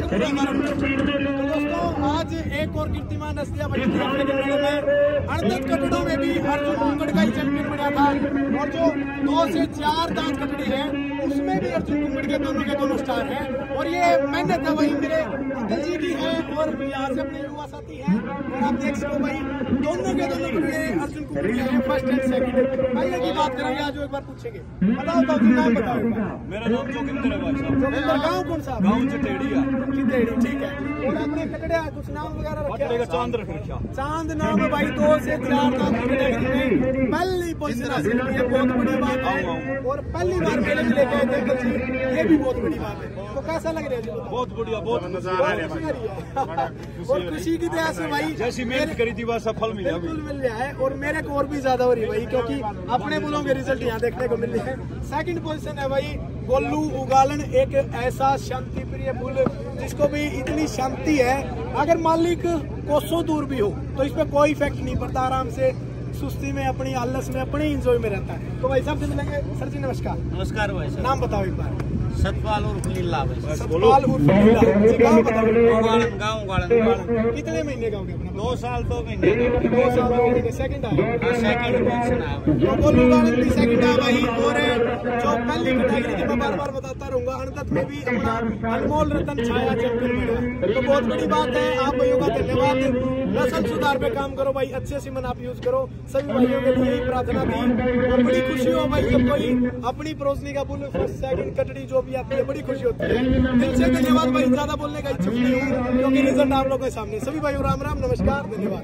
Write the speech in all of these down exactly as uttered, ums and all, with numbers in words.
दोस्तों आज एक और कीर्तिमान हस्तियां बनी थी अपने मेले में। अड़तीस कटड़ों में भी अर्जुन कुंगड़ का ही चैंपियन बना था और जो दो से चार दांत कटड़ी है उसमें भी अर्जुन कुंगड़ के दोनों के दोनों स्टार हैं। और ये मेहनत है भाई मेरे अंकल जी की है और यहाँ से अपने युवा साथी हैं। और आप देख सको भाई दोनों के दोनों कटड़े अर्जुन कुंगड़ के हैं, फर्स्ट एंड सेकंड। पहले की बात करेंगे आज एक बार पूछेंगे। बताओ तो नाम बताओ। मेरा नाम जोगिंदर है भाई साहब। जोगिंदर गाँव कौन सा? गाँव चिटेड़ी है। चिटेड़ी, ठीक है। और अपने कटड़े कुछ नाम वगैरह रखे? चांद रखा। चांद नाम है भाई। दो से चार दांत कैटेगरी में पहली पोजीशन हासिल की है, बहुत बड़ी बात है। और पहली बार मेले में लेके आए थे अंकल जी, ये भी बहुत बड़ी बात है। तो कैसा लग रहा है जी? बहुत बढ़िया, बहुत मजा आ रहा है। और खुशी की तरह से भाई जैसी मेहनत करी थी वह सफल मिला, बिल्कुल मिल रहा है। और मेरे को और भी ज्यादा हो रही है भाई, क्योंकि अपने बुलों के रिजल्ट यहाँ देखने को मिल रहे हैं। सेकंड पोजीशन है भाई गोलू उगालन, एक ऐसा शांति प्रिय बुल जिसको भी इतनी शांति है, अगर मालिक कोसों दूर भी हो तो इस पे कोई इफेक्ट नहीं पड़ता, आराम से सुस्ती में अपनी आलस में अपने इंजॉय में रहता है। तो भाई साहब से मिलेंगे। सर जी नमस्कार। नमस्कार भाई साहब। नाम बताओ एक बार। सतपाल उर्फ लीला भाई। सतपाल उर्फ लीला जी, गाँव बताओ। गाँव गाँव कितने महीने का हो गया अपना? दो साल दो महीने दो साल दो महीने सेकंड आया। सेकंड पोजीशन आया। तो गोलू उगालन भी सेकंड आया भाई। और जो पहली कैटेगरी की मैं बार बार बताता रहूंगा, अनंत में भी अपना अनमोल रतन छाया चैंपियन बना, तो बहुत बड़ी बात है। आप भाइयों का धन्यवाद। नस्ल सुधार पे काम करो भाई, अच्छे सीमन आप यूज करो। सभी भाइयों के लिए प्रार्थना थी और बड़ी खुशी हो भाई जब कोई अपनी परोसनी का बुल फर्स्ट सेकंड कटड़ी जो भी आती है, बड़ी खुशी होती है। दिल से धन्यवाद भाई। ज्यादा बोलने का इच्छुक नहीं हूँ क्योंकि रिजल्ट आप लोगों के सामने। सभी भाइयों राम राम, नमस्कार, धन्यवाद।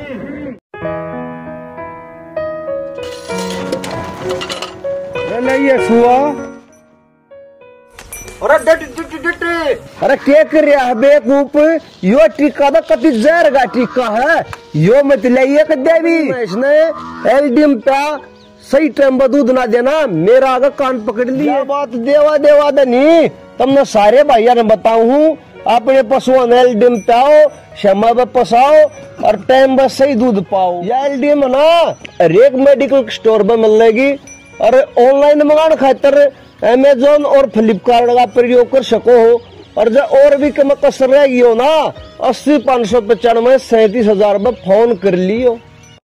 सुआ अरे क्या कर रहा है बेकूफ? यो टीका तो कति जहर का टीका है। यो मत लाइए देवी इसने एलडीएम पे सही टाइम पर दूध ना देना, मेरा आगे कान पकड़ लिया। बात देवा देवा दनी तुमने सारे भैया ने बताऊ हूँ, अपने पशुओं ने एलडीएम पे आओ, समय पे पसाओ और टाइम पर सही दूध पाओ। यह एलडीएम ना हर एक मेडिकल स्टोर पर मिलेगी और ऑनलाइन मंगाने खातर अमेजोन और फ्लिपकार्ट का प्रयोग कर सको हो। और जब और भी कम कसर रहेगी हो ना, अस्सी पाँच सौ पचानवे सैंतीस हजार में फोन कर लियो।